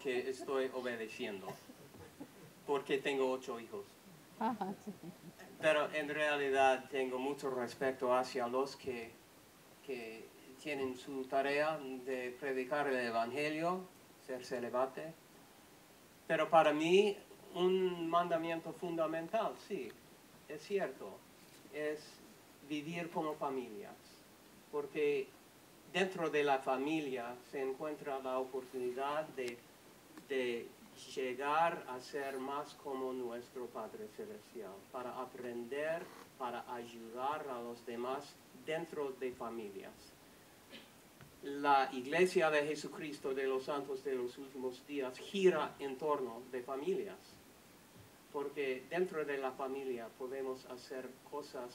que estoy obedeciendo, porque tengo 8 hijos. Pero en realidad tengo mucho respeto hacia los que tienen su tarea de predicar el Evangelio, ser celibate. Pero para mí, un mandamiento fundamental, sí, es cierto, es vivir como familias. Porque dentro de la familia se encuentra la oportunidad de llegar a ser más como nuestro Padre Celestial, para aprender, para ayudar a los demás dentro de familias. La Iglesia de Jesucristo de los Santos de los Últimos Días gira en torno de familias, porque dentro de la familia podemos hacer cosas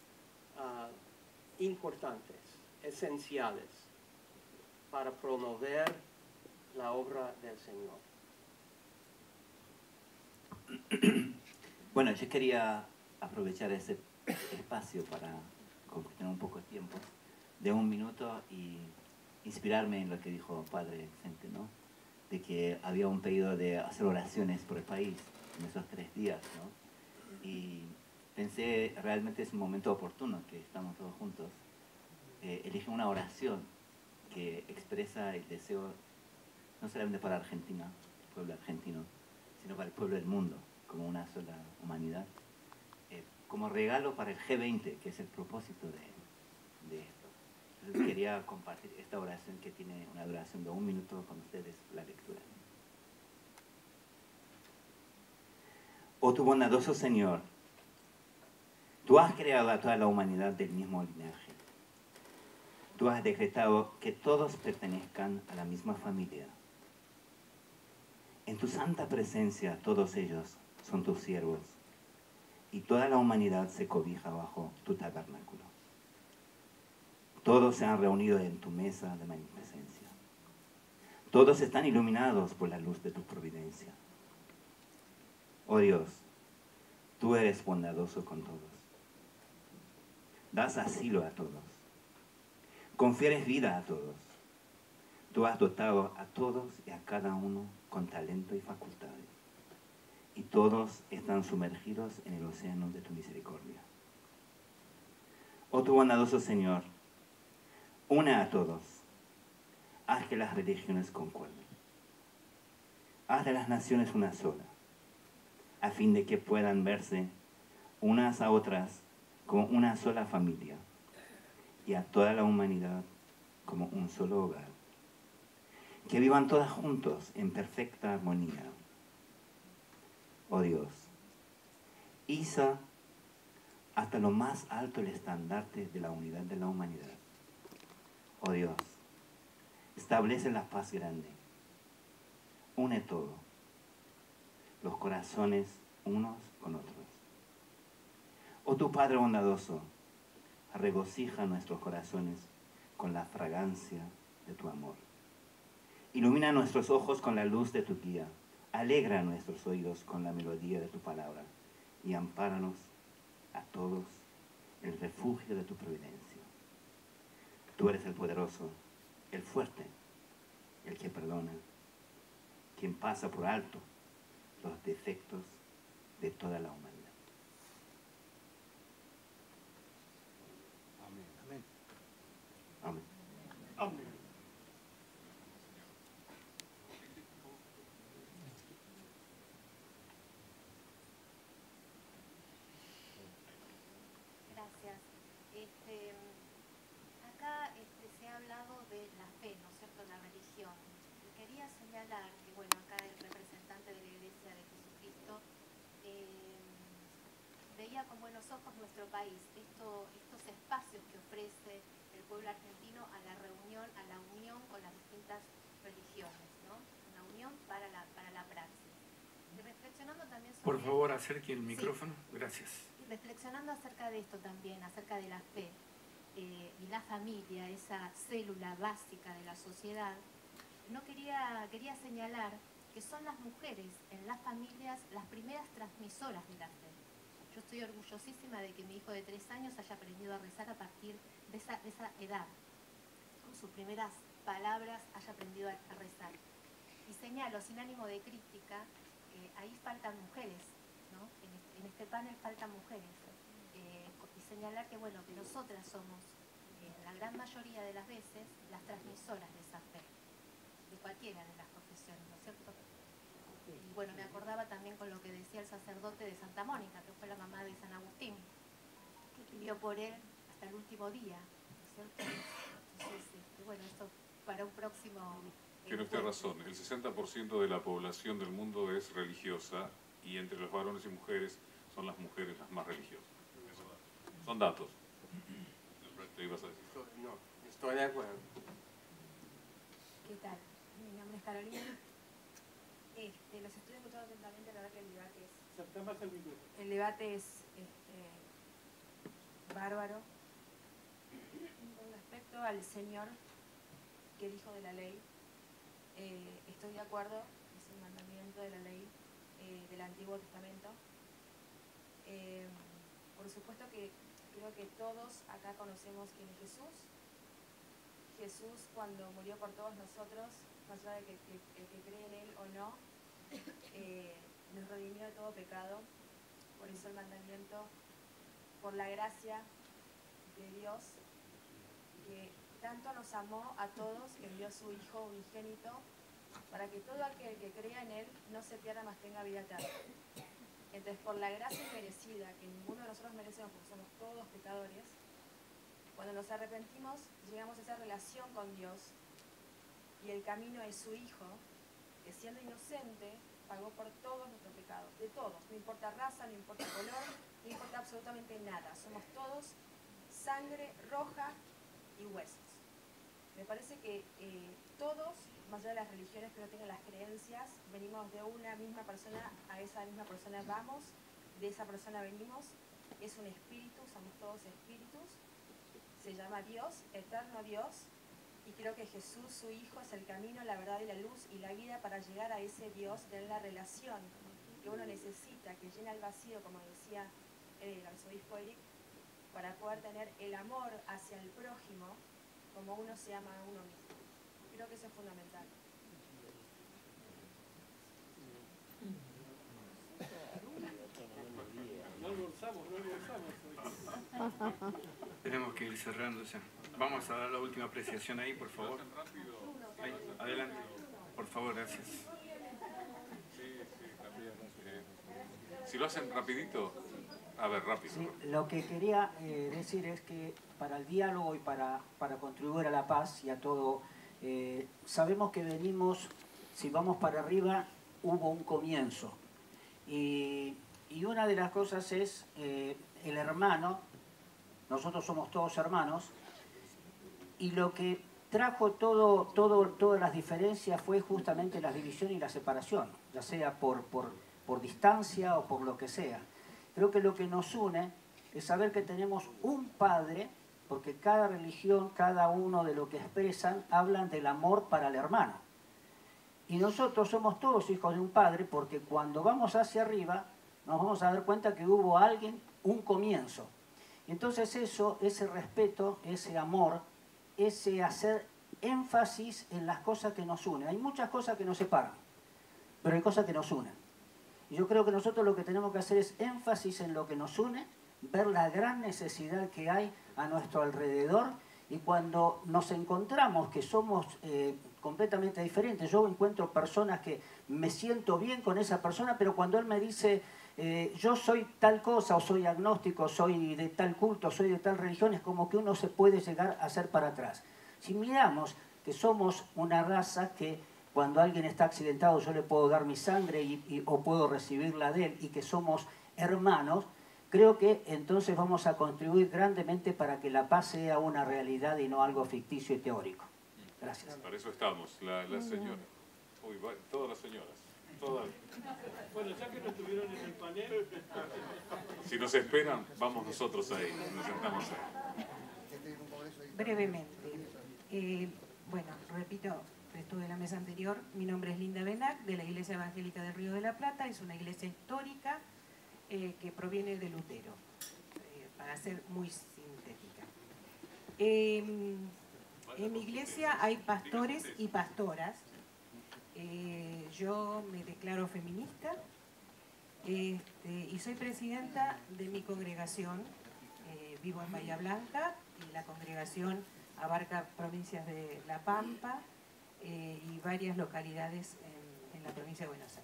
importantes, esenciales, para promover la obra del Señor. Bueno, yo quería aprovechar ese espacio para compartir un poco de tiempo, de 1 minuto, y inspirarme en lo que dijo Padre Vicente, ¿no? De que había un pedido de hacer oraciones por el país en esos 3 días, ¿no? Y pensé, realmente es un momento oportuno que estamos todos juntos. Elige una oración que expresa el deseo, no solamente para Argentina, el pueblo argentino, sino para el pueblo del mundo, como una sola humanidad, como regalo para el G20, que es el propósito de esto. Entonces quería compartir esta oración que tiene una duración de 1 minuto con ustedes, la lectura. Oh tu bondadoso Señor, tú has creado a toda la humanidad del mismo linaje. Tú has decretado que todos pertenezcan a la misma familia. En tu santa presencia todos ellos son tus siervos, y toda la humanidad se cobija bajo tu tabernáculo. Todos se han reunido en tu mesa de magnificencia. Todos están iluminados por la luz de tu providencia. Oh Dios, tú eres bondadoso con todos. Das asilo a todos. Confieres vida a todos. Tú has dotado a todos y a cada uno con talento y facultades. Y todos están sumergidos en el océano de tu misericordia. Oh tu bondadoso Señor, une a todos. Haz que las religiones concuerden. Haz de las naciones una sola, a fin de que puedan verse unas a otras como una sola familia y a toda la humanidad como un solo hogar. Que vivan todas juntos en perfecta armonía. Oh Dios, iza hasta lo más alto el estandarte de la unidad de la humanidad. Oh Dios, establece la paz grande. Une todo, los corazones unos con otros. Oh tu Padre bondadoso, regocija nuestros corazones con la fragancia de tu amor. Ilumina nuestros ojos con la luz de tu guía. Alegra nuestros oídos con la melodía de tu palabra. Y ampáranos a todos el refugio de tu providencia. Tú eres el poderoso, el fuerte, el que perdona, quien pasa por alto los defectos de toda la humanidad. Amén. Amén. Amén. Gracias. Acá se ha hablado de la fe, ¿no es cierto?, la religión. Y quería señalar que, bueno, acá el representante de la Iglesia de Jesucristo veía con buenos ojos nuestro país, estos espacios que ofrece el pueblo argentino a la reunión, a la unión con las distintas religiones, ¿no? Una unión para la praxis. Y reflexionando también sobre... Por favor, acerque el micrófono. Sí. Gracias. Reflexionando acerca de esto también, acerca de la fe y la familia, esa célula básica de la sociedad, quería señalar que son las mujeres en las familias las primeras transmisoras de la fe. Yo estoy orgullosísima de que mi hijo de 3 años haya aprendido a rezar a partir de esa edad. Con sus primeras palabras haya aprendido a rezar. y señalo, sin ánimo de crítica, ahí faltan mujeres, ¿no? En este panel faltan mujeres. Y señalar que, bueno, que nosotras somos, la gran mayoría de las veces, las transmisoras de esa fe, de cualquiera de las profesiones, ¿no es cierto? Y bueno, me acordaba también con lo que decía el sacerdote de Santa Mónica, que fue la mamá de San Agustín, que pidió por él hasta el último día, ¿no es cierto? Entonces, bueno, esto para un próximo... Tiene usted razón, el 60% de la población del mundo es religiosa y entre los varones y mujeres son las mujeres las más religiosas. Es verdad. Son datos. ¿Te ibas a decir? No, estoy de acuerdo. ¿Qué tal? Mi nombre es Carolina. Los estoy escuchando atentamente, la verdad que el debate es bárbaro. Con respecto al Señor que dijo de la ley, estoy de acuerdo, es el mandamiento de la ley del Antiguo Testamento. Por supuesto que creo que todos acá conocemos quién es Jesús. Jesús, cuando murió por todos nosotros, más allá de que el que cree en Él o no, nos redimió de todo pecado. Por eso el mandamiento, por la gracia de Dios, que tanto nos amó a todos, que envió a su Hijo unigénito, para que todo aquel que crea en Él no se pierda, mas tenga vida eterna. Entonces, por la gracia inmerecida, que ninguno de nosotros merecemos, porque somos todos pecadores, cuando nos arrepentimos, llegamos a esa relación con Dios, y el camino es su Hijo, que siendo inocente, pagó por todos nuestros pecados, de todos, no importa raza, no importa color, no importa absolutamente nada, somos todos sangre roja y huesos. Me parece que todos, más allá de las religiones que no tengan las creencias, venimos de una misma persona, a esa misma persona vamos, de esa persona venimos, es un espíritu, somos todos espíritus, se llama Dios, eterno Dios, y creo que Jesús, su Hijo, es el camino, la verdad y la luz y la vida para llegar a ese Dios, de la relación que uno necesita, que llena el vacío, como decía el arzobispo Eric, para poder tener el amor hacia el prójimo como uno se ama a uno mismo. Creo que eso es fundamental. Tenemos que ir cerrando ya. Vamos a dar la última apreciación ahí, por favor. Ahí, adelante. Por favor, gracias. Si lo hacen rapidito, a ver, rápido. Sí, lo que quería decir es que para el diálogo y para contribuir a la paz y a todo, sabemos que venimos, si vamos para arriba, hubo un comienzo. Y una de las cosas es el hermano, nosotros somos todos hermanos, y lo que trajo todas las diferencias fue justamente la división y la separación, ya sea por distancia o por lo que sea. Creo que lo que nos une es saber que tenemos un Padre, porque cada religión, cada uno de lo que expresan, hablan del amor para el hermano. Y nosotros somos todos hijos de un Padre, porque cuando vamos hacia arriba, nos vamos a dar cuenta que hubo alguien, un comienzo. Entonces eso, ese respeto, ese amor, ese hacer énfasis en las cosas que nos unen. Hay muchas cosas que nos separan, pero hay cosas que nos unen. Y yo creo que nosotros lo que tenemos que hacer es énfasis en lo que nos une, ver la gran necesidad que hay a nuestro alrededor, y cuando nos encontramos que somos completamente diferentes, yo encuentro personas que me siento bien con esa persona, pero cuando él me dice yo soy tal cosa, o soy agnóstico, soy de tal culto, soy de tal religión, es como que uno se puede llegar a hacer para atrás. Si miramos que somos una raza que cuando alguien está accidentado yo le puedo dar mi sangre o puedo recibirla de él, y que somos hermanos, creo que entonces vamos a contribuir grandemente para que la paz sea una realidad y no algo ficticio y teórico. Gracias. Para eso estamos, la señora. Uy, todas las señoras. Todas. Bueno, ya que no estuvieron en el panel... Si nos esperan, vamos nosotros ahí, nos sentamos ahí. Brevemente. Bueno, repito, estuve en la mesa anterior. Mi nombre es Linda Benac, de la Iglesia Evangélica del Río de la Plata. Es una iglesia histórica que proviene de Lutero, para ser muy sintética. En mi iglesia hay pastores y pastoras Yo me declaro feminista y soy presidenta de mi congregación. Vivo en Bahía Blanca y la congregación abarca provincias de La Pampa y varias localidades en la provincia de Buenos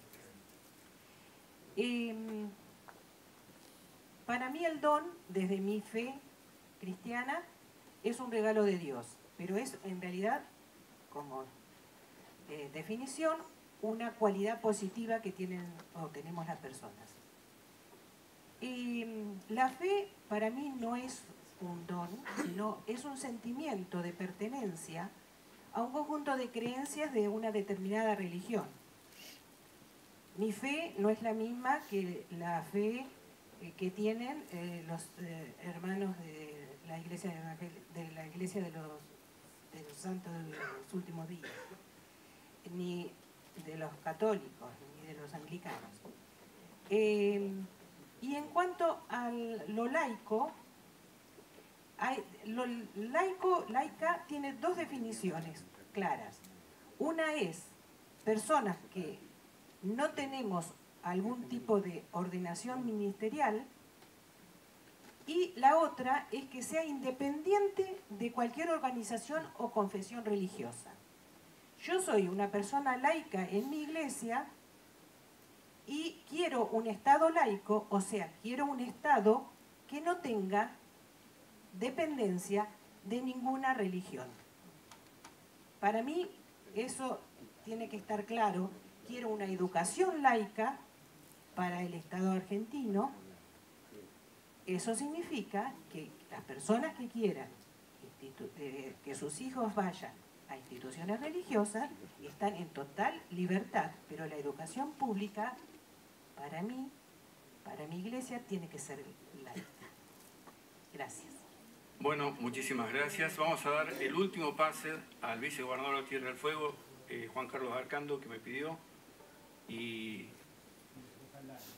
Aires. Para mí el don, desde mi fe cristiana, es un regalo de Dios, pero es en realidad, como definición, una cualidad positiva que tienen o tenemos las personas. La fe para mí no es un don, sino es un sentimiento de pertenencia a un conjunto de creencias de una determinada religión. Mi fe no es la misma que la fe que tienen los hermanos de la Iglesia de los Santos de los Últimos Días, ni de los católicos, ni de los anglicanos. Y en cuanto a lo laico, laica tiene dos definiciones claras. Una es personas que no tenemos algún tipo de ordenación ministerial, y la otra es que sea independiente de cualquier organización o confesión religiosa. Yo soy una persona laica en mi iglesia y quiero un Estado laico, o sea, quiero un Estado que no tenga dependencia de ninguna religión. Para mí eso tiene que estar claro. Quiero una educación laica para el Estado argentino. Eso significa que las personas que quieran que sus hijos vayan a instituciones religiosas están en total libertad, pero la educación pública, para mí, para mi iglesia, tiene que ser laica. Gracias. Bueno, muchísimas gracias. Vamos a dar el último pase al vicegobernador de Tierra del Fuego, Juan Carlos Arcando, que me pidió. Y